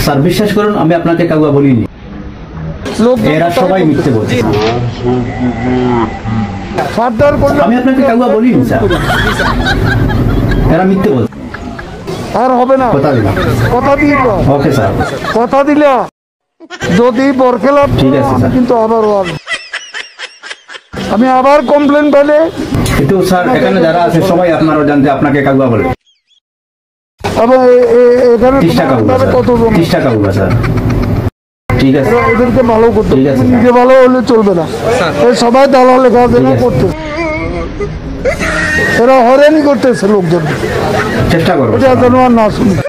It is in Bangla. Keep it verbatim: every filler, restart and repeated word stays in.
স্যার বিশ্বাস করুন আমি আপনাকে কাউয়া বলিনি, এরা সবাই মিথ্যে বলছে। আমি আপনাকে কাউয়া বলিনি স্যার, এরা মিথ্যে বলছে। আর হবে না, কথা দিলাম, কথা দিই তো। ওকে স্যার, কথা দিলা যদি বরখেলাপ ঠিক আছে স্যার, কিন্তু আবার আমি আবার কমপ্লেন পেলে কিন্তু স্যার এখানে যারা আছে সবাই আপনারা জানতে আপনাকে কাউয়া বলে। এবং এখানে তিরিশ টাকা কত তিরিশ টাকা উঠবে স্যার। ঠিক আছে, এদেরকে ভালো করতে, ঠিক আছে, নিজে ভালো হলে চলবে না। এই সবাই দালাল লেখাপড়া করতে, এরা হয়রানি করতেছে লোকজন, চেষ্টা করবো এটা যেন আর না শুনি।